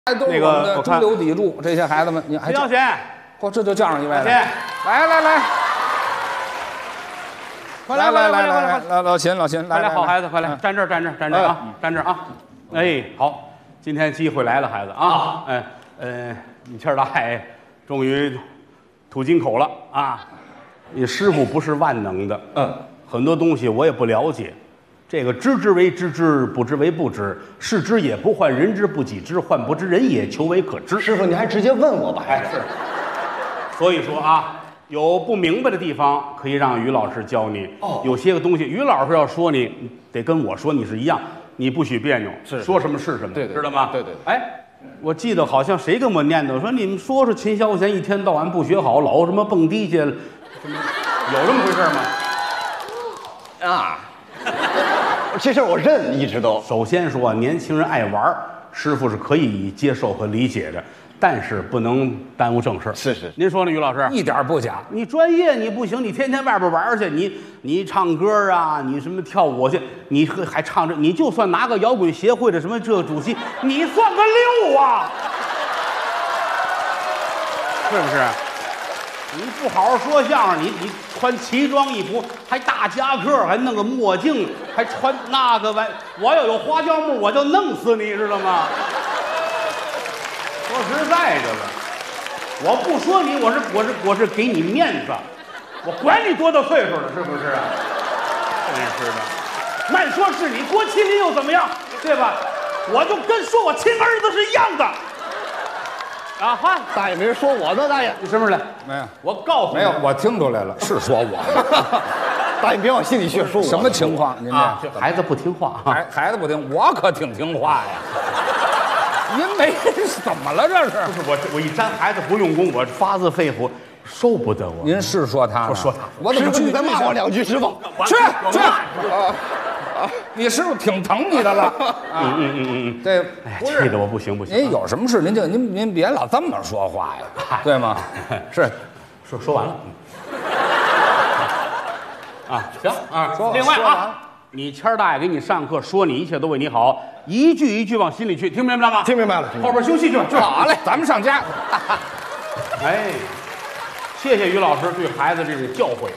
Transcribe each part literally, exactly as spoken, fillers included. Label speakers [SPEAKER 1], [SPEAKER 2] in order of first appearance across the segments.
[SPEAKER 1] 哎，都是我们的中流砥柱，这些孩子们，你还
[SPEAKER 2] 交钱，
[SPEAKER 1] 嚯，这就叫上一位了。
[SPEAKER 2] 钱，
[SPEAKER 1] 来来来，
[SPEAKER 2] 快来来来来来，
[SPEAKER 1] 老老秦老秦，
[SPEAKER 2] 快来，好孩子，快来，站这儿站这儿站这儿啊，站这儿啊，哎，好，今天机会来了，孩子啊，哎，呃，你谦儿大爷终于吐金口了啊！你师傅不是万能的，嗯，很多东西我也不了解。这个知之为知之，不知为不知。视之也不患，人之不己知，患不知人也，求为可知。
[SPEAKER 3] 师傅，你还直接问我吧？
[SPEAKER 2] 哎，是。所以说啊，有不明白的地方，可以让于老师教你。哦，有些个东西，于老师要说你，得跟我说你是一样，你不许别扭，
[SPEAKER 3] 是
[SPEAKER 2] 说什么是什么，
[SPEAKER 3] 对对，
[SPEAKER 2] 知道吗？
[SPEAKER 3] 对对。
[SPEAKER 2] 哎，我记得好像谁跟我念叨说，你们说说秦霄贤一天到晚不学好，老什么蹦迪去了，有这么回事吗？
[SPEAKER 3] 啊。这事儿我认，一直都。
[SPEAKER 2] 首先说，年轻人爱玩，师傅是可以接受和理解的，但是不能耽误正事。
[SPEAKER 3] 是是，
[SPEAKER 2] 您说呢，于老师？
[SPEAKER 1] 一点不假。
[SPEAKER 2] 你专业你不行，你天天外边玩去，你你唱歌啊，你什么跳舞去，你还唱这，你就算拿个摇滚协会的什么这个主席，你算个六啊，是不是？你不好好说相声，你你穿奇装异服，还大夹克，还弄个墨镜，还穿那个玩，我要有花椒木，我就弄死你，知道吗？说实在的了，我不说你，我是我是我是给你面子，我管你多大岁数了，是不是啊？真是的，慢说是你郭麒麟又怎么样，对吧？我就跟说我亲儿子是一样的。啊哈！
[SPEAKER 3] 大爷没人说我呢，大爷，
[SPEAKER 2] 你什么事？
[SPEAKER 1] 没有，
[SPEAKER 2] 我告诉你，
[SPEAKER 1] 没有，我听出来了，是说我。
[SPEAKER 3] 大爷别往心里去，说我
[SPEAKER 1] 什么情况？您
[SPEAKER 2] 啊，这孩子不听话啊，
[SPEAKER 1] 孩孩子不听，我可挺听话呀。您没怎么了？这是？
[SPEAKER 2] 不是我，我一沾孩子不用功，我发自肺腑受不得我。
[SPEAKER 1] 您是说他？
[SPEAKER 2] 我说他，
[SPEAKER 1] 我怎么
[SPEAKER 3] 你再骂我两句，师傅？
[SPEAKER 1] 去去。你师傅挺疼你的了，
[SPEAKER 2] 嗯嗯嗯嗯嗯，
[SPEAKER 1] 这
[SPEAKER 2] 气得我不行不行。
[SPEAKER 1] 您有什么事您就您您别老这么说话呀，对吗？是，
[SPEAKER 2] 说说完了。啊，行啊，
[SPEAKER 1] 说
[SPEAKER 2] 另外
[SPEAKER 1] 说完
[SPEAKER 2] 啊，你谦儿大爷给你上课，说你一切都为你好，一句一句往心里去，听明白了吗？
[SPEAKER 3] 听明白了。
[SPEAKER 2] 后边休息去吧，去吧。
[SPEAKER 1] 好嘞，咱们上家。
[SPEAKER 2] 哎，谢谢于老师对孩子这种教诲。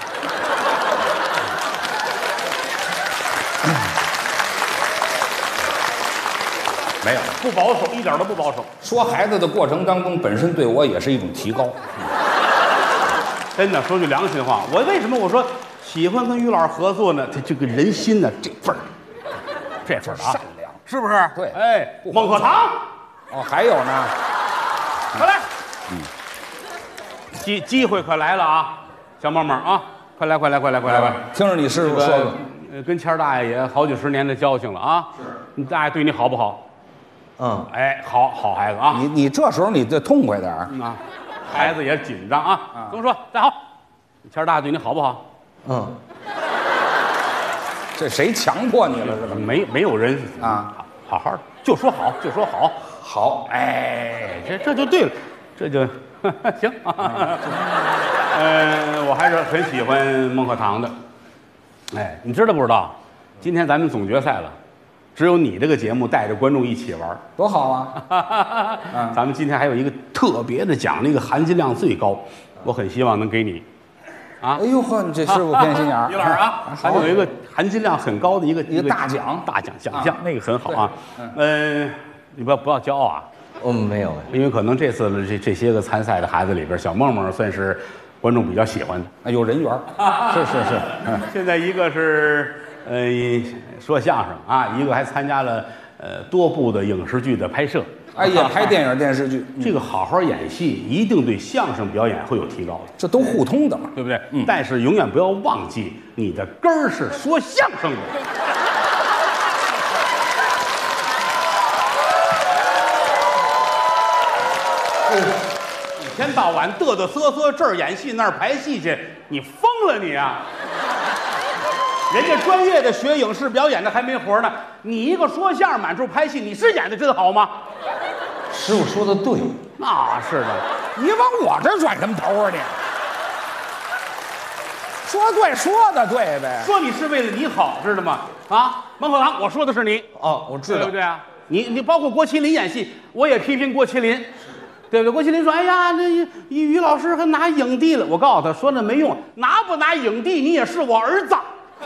[SPEAKER 2] 没有，不保守，一点都不保守。
[SPEAKER 1] 说孩子的过程当中，本身对我也是一种提高。
[SPEAKER 2] 真的，说句良心话，我为什么我说喜欢跟于老师合作呢？他这个人心呢，这份儿，这份儿啊，
[SPEAKER 1] 善良，
[SPEAKER 2] 是不是？
[SPEAKER 1] 对，
[SPEAKER 2] 哎，孟鹤堂，
[SPEAKER 1] 哦，还有呢，
[SPEAKER 2] 快来，嗯，机机会快来了啊，小妹妹啊，快来，快来，快来，快来，快来！
[SPEAKER 1] 听着你师傅说说，
[SPEAKER 2] 呃，跟谦儿大爷也好几十年的交情了啊。是，你大爷对你好不好？
[SPEAKER 3] 嗯，
[SPEAKER 2] 哎，好好孩子啊。
[SPEAKER 1] 你你这时候你得痛快点儿
[SPEAKER 2] 啊，孩子也紧张啊。跟我说，站好。谦儿大爷对你好不好？
[SPEAKER 3] 嗯，
[SPEAKER 1] 这谁强迫你了？这个
[SPEAKER 2] 没没有人
[SPEAKER 1] 啊，
[SPEAKER 2] 好好的就说好，就说好，
[SPEAKER 1] 好，
[SPEAKER 2] 哎，这这就对了，这就行啊。呃，我还是很喜欢孟鹤堂的。哎，你知道不知道？今天咱们总决赛了，只有你这个节目带着观众一起玩，
[SPEAKER 1] 多好啊！
[SPEAKER 2] 嗯，咱们今天还有一个特别的奖，那个含金量最高，我很希望能给你。啊！
[SPEAKER 1] 哎呦呵，你这师傅偏心眼儿。
[SPEAKER 2] 于老师啊，还有一个含金量很高的一个
[SPEAKER 1] 一个大奖，
[SPEAKER 2] 大奖奖项，那个很好啊。嗯，你不要不要骄傲啊。
[SPEAKER 3] 嗯，没有，
[SPEAKER 2] 因为可能这次的这这些个参赛的孩子里边，小梦梦算是观众比较喜欢的，
[SPEAKER 1] 啊，有人缘。是是是。
[SPEAKER 2] 嗯，现在一个是呃说相声啊，一个还参加了呃多部的影视剧的拍摄。
[SPEAKER 1] 哎呀，拍电影电视剧，
[SPEAKER 2] 这个好好演戏，一定对相声表演会有提高的，
[SPEAKER 1] 这都互通的嘛，
[SPEAKER 2] 对不对？嗯。但是永远不要忘记，你的根儿是说相声的。一天到晚嘚嘚瑟瑟，这儿演戏那儿排戏去，你疯了你啊！人家专业的学影视表演的还没活呢，你一个说相声满处拍戏，你是演的真好吗？
[SPEAKER 3] 师傅说的对，
[SPEAKER 2] 那是的。
[SPEAKER 1] 你往我这转什么头啊你？说对，说的对呗。
[SPEAKER 2] 说你是为了你好，知道吗？啊，孟鹤堂，我说的是你
[SPEAKER 3] 哦，我知道，
[SPEAKER 2] 对不对啊？ 你你包括郭麒麟演戏，我也批评郭麒麟，对不对？郭麒麟说：“哎呀，这于于老师还拿影帝了。”我告诉他说那没用，拿不拿影帝你也是我儿子。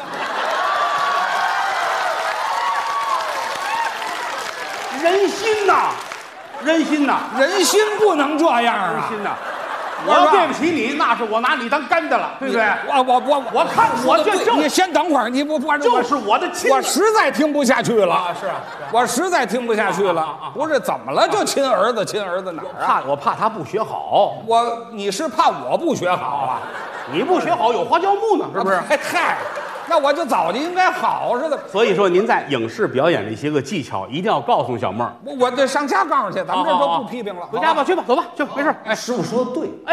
[SPEAKER 2] 人心呐，人心呐，
[SPEAKER 1] 人心不能这样
[SPEAKER 2] 人
[SPEAKER 1] 啊！
[SPEAKER 2] 心呐！我要对不起你，那是我拿你当干的了，对不对？
[SPEAKER 1] 我我我
[SPEAKER 2] 我看我这就
[SPEAKER 1] 你先等会儿，你不不
[SPEAKER 2] 就是我的亲，
[SPEAKER 1] 我实在听不下去了。
[SPEAKER 2] 啊，是啊，
[SPEAKER 1] 我实在听不下去了。不是怎么了？就亲儿子，亲儿子哪儿啊？
[SPEAKER 2] 怕我怕他不学好，
[SPEAKER 1] 我你是怕我不学好啊？
[SPEAKER 2] 你不学好有花椒木呢，是不是？
[SPEAKER 1] 哎嗨，那我就早就应该好似的。
[SPEAKER 2] 所以说，您在影视表演的一些个技巧，一定要告诉小妹儿。
[SPEAKER 1] 我我得上家告诉去，咱们这都不批评了。
[SPEAKER 2] 回家吧，去吧，走吧，去吧，没事。
[SPEAKER 3] 哎，师傅说的对，
[SPEAKER 2] 哎，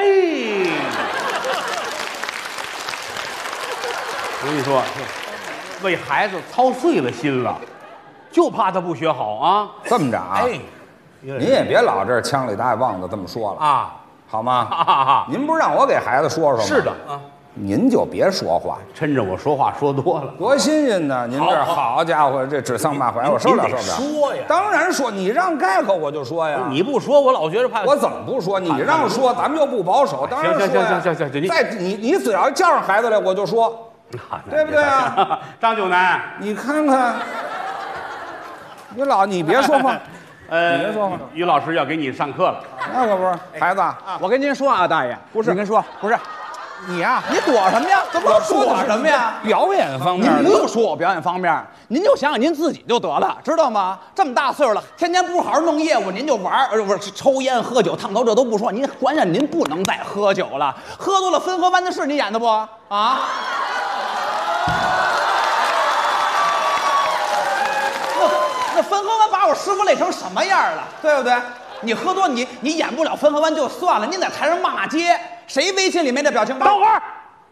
[SPEAKER 2] 我跟你说，为孩子操碎了心了，就怕他不学好啊。
[SPEAKER 1] 这么着啊？
[SPEAKER 2] 哎，
[SPEAKER 1] 您也别老这腔里大旺的这么说了，
[SPEAKER 2] 啊，
[SPEAKER 1] 好吗？
[SPEAKER 2] 哈哈哈，
[SPEAKER 1] 您不是让我给孩子说说吗？
[SPEAKER 2] 是的啊，
[SPEAKER 1] 您就别说话，
[SPEAKER 2] 趁着我说话说多了，
[SPEAKER 1] 多新鲜呢！您这
[SPEAKER 2] 好
[SPEAKER 1] 好家伙，这指桑骂槐，我受不了
[SPEAKER 2] 您得
[SPEAKER 1] 受不了。
[SPEAKER 2] 说呀
[SPEAKER 1] 当然说，你让盖口我就说呀。
[SPEAKER 2] 你不说，我老觉得怕。
[SPEAKER 1] 我怎么不说？你让说，咱们又不保守，当然说呀。
[SPEAKER 2] 行行行行行行你
[SPEAKER 1] 再你你只要叫上孩子来，我就说，对不对啊？
[SPEAKER 2] 张九南，
[SPEAKER 1] 你看看，你老你别说话，
[SPEAKER 2] 呃，
[SPEAKER 1] 你别说话
[SPEAKER 2] 于老师要给你上课了。
[SPEAKER 1] 那可不是孩子。
[SPEAKER 4] 我跟您说啊，大爷，不是，你跟说，不是，
[SPEAKER 1] 你呀，
[SPEAKER 4] 你躲什么呀？这不
[SPEAKER 1] 我
[SPEAKER 4] 是躲什么呀？
[SPEAKER 1] 表演方
[SPEAKER 4] 您
[SPEAKER 1] 面的。
[SPEAKER 4] 不用说我表演方面，您就想想您自己就得了，知道吗？这么大岁数了，天天不好好弄业务，您就玩儿，呃，不是抽烟喝酒烫头，这都不说，您关键您不能再喝酒了，喝多了分河湾的事你演的不啊？那那分河湾把我师傅累成什么样了，对不对？你喝多你你演不了分河湾就算了，您在台上骂街，谁微信里没这表情包？
[SPEAKER 2] 等会儿，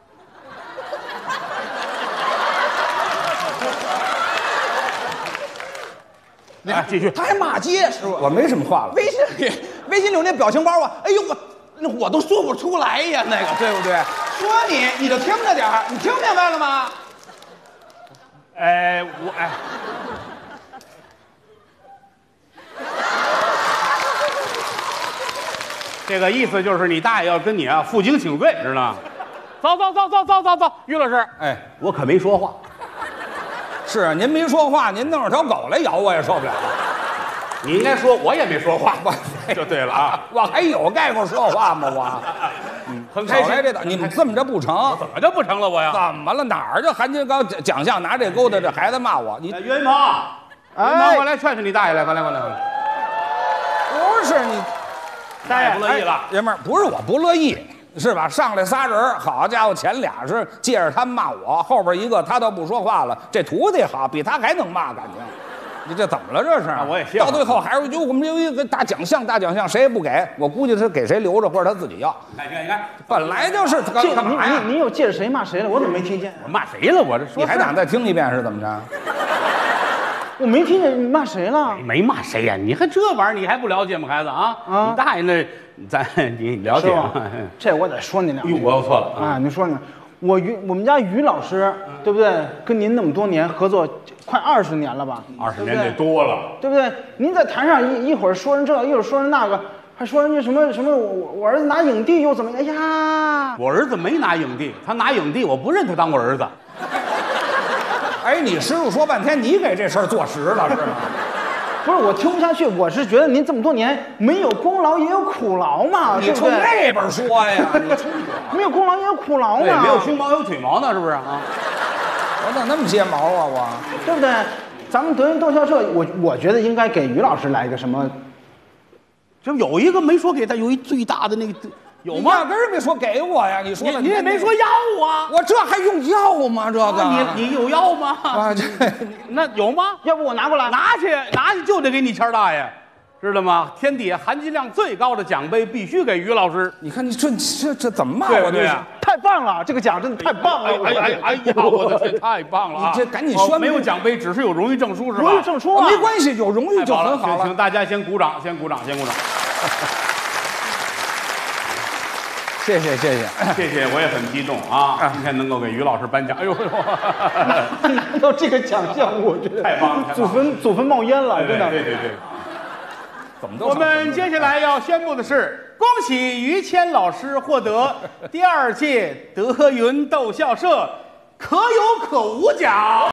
[SPEAKER 2] 来继续。
[SPEAKER 4] 他还骂街，师傅。
[SPEAKER 1] 我没什么话了。
[SPEAKER 4] 微信里，微信里有那表情包啊，哎呦我，那我都说不出来呀，那个对不对？说你，你就听着点儿，你听明白了吗？
[SPEAKER 2] 哎，我哎，这个意思就是你大爷要跟你啊负荆请罪，知道吗？走走走走走走走，于老师，
[SPEAKER 1] 哎，
[SPEAKER 2] 我可没说话。
[SPEAKER 1] 是啊，您没说话，您弄着条狗来咬我也受不了。
[SPEAKER 2] 你应该说，我也没说话，就对了啊。
[SPEAKER 1] 我还有概括说话吗？我，
[SPEAKER 2] 嗯，很开心。
[SPEAKER 1] 少来这道，你们这么着不成？
[SPEAKER 2] 怎么就不成了我呀？
[SPEAKER 1] 怎么了？哪儿就韩金刚奖项拿这勾搭，这孩子骂我，你
[SPEAKER 2] 哎岳云鹏，岳云鹏，过来劝劝你大爷来，过来过来过来。
[SPEAKER 1] 不是你
[SPEAKER 2] 大爷不乐意了，
[SPEAKER 1] 爷们儿，不是我不乐意，是吧？上来仨人，好家伙，前俩是借着他们骂我，后边一个他倒不说话了。这徒弟好，比他还能骂，感情。你这怎么了？这是？
[SPEAKER 2] 啊我也谢
[SPEAKER 1] 到最后还是就我们有一个大奖项，大奖项谁也不给，我估计他给谁留着，或者他自己要。
[SPEAKER 2] 哎，你看你看，
[SPEAKER 1] 本来就是干
[SPEAKER 4] 这
[SPEAKER 1] 干嘛呀？
[SPEAKER 4] 你你有借着谁骂谁了？我怎么没听见？
[SPEAKER 2] 我骂谁了？我这说
[SPEAKER 1] 你还想再听一遍是怎么着？
[SPEAKER 4] 我没听见你骂谁了？
[SPEAKER 2] 没骂谁呀？你还这玩意儿你还不了解吗，孩子啊？
[SPEAKER 4] 啊
[SPEAKER 2] 你大爷那，咱你了解
[SPEAKER 4] 是吧
[SPEAKER 2] 吗？
[SPEAKER 4] 这我得说你两句。
[SPEAKER 2] 哟，我又错了啊！
[SPEAKER 4] 啊，你说呢？我于我们家于老师，对不对？跟您那么多年合作，快二十年了吧？
[SPEAKER 2] 二十年得多了。
[SPEAKER 4] 对不对？您在台上一一会儿说人这，一会儿说人那个，还说人家什么什么我我我儿子拿影帝又怎么样？哎呀，
[SPEAKER 2] 我儿子没拿影帝，他拿影帝，我不认他当我儿子。
[SPEAKER 1] 哎，你师傅说半天，你给这事儿坐实了是吗？
[SPEAKER 4] 不是我听不下去，我是觉得您这么多年没有功劳也有苦劳嘛，
[SPEAKER 1] 你
[SPEAKER 4] 对不对？
[SPEAKER 1] 冲那边说呀？你冲
[SPEAKER 4] 没有功劳也有苦劳
[SPEAKER 2] 对，
[SPEAKER 4] 嘛，
[SPEAKER 2] 没有胸毛有腿毛呢，是不是啊？
[SPEAKER 1] 我怎么那么些毛啊？我
[SPEAKER 4] 对不对？咱们德云逗笑社，我我觉得应该给于老师来个什么？
[SPEAKER 2] 这有一个没说给他，有一最大的那个有
[SPEAKER 1] 你压
[SPEAKER 2] 吗？
[SPEAKER 1] 根儿没说给我呀！你说了，
[SPEAKER 2] 你你也没说要啊？
[SPEAKER 1] 我这还用要吗？这个
[SPEAKER 2] 你你有要吗？
[SPEAKER 1] 啊，这
[SPEAKER 2] 那有吗？
[SPEAKER 4] 要不我拿过来？
[SPEAKER 2] 拿去拿去就得给你谦儿大爷，知道吗？天底下含金量最高的奖杯必须给于老师。
[SPEAKER 1] 你看你这这这怎么骂
[SPEAKER 2] 对
[SPEAKER 1] 我这是？
[SPEAKER 2] 不对啊？
[SPEAKER 4] 太棒了，这个奖真的太棒了！
[SPEAKER 2] 哎哎哎呀，我的天，太棒了啊！
[SPEAKER 1] 你这赶紧宣布
[SPEAKER 2] 哦没有奖杯，只是有荣誉证书是吧？
[SPEAKER 4] 荣誉证书啊，
[SPEAKER 1] 没关系，有荣誉就
[SPEAKER 2] 太棒
[SPEAKER 1] 很好了。
[SPEAKER 2] 请请大家先鼓掌，先鼓掌，先鼓掌。
[SPEAKER 1] 谢谢谢谢。
[SPEAKER 2] 谢谢，我也很激动啊！今天能够给于老师颁奖，哎呦呦，
[SPEAKER 3] 拿到这个奖项，我觉得
[SPEAKER 2] 太棒了！
[SPEAKER 3] 祖坟祖坟冒烟了，真的。
[SPEAKER 2] 对对对。
[SPEAKER 1] 怎么都
[SPEAKER 2] 我们接下来要宣布的是，恭喜于谦老师获得第二届德云逗笑社可有可无奖。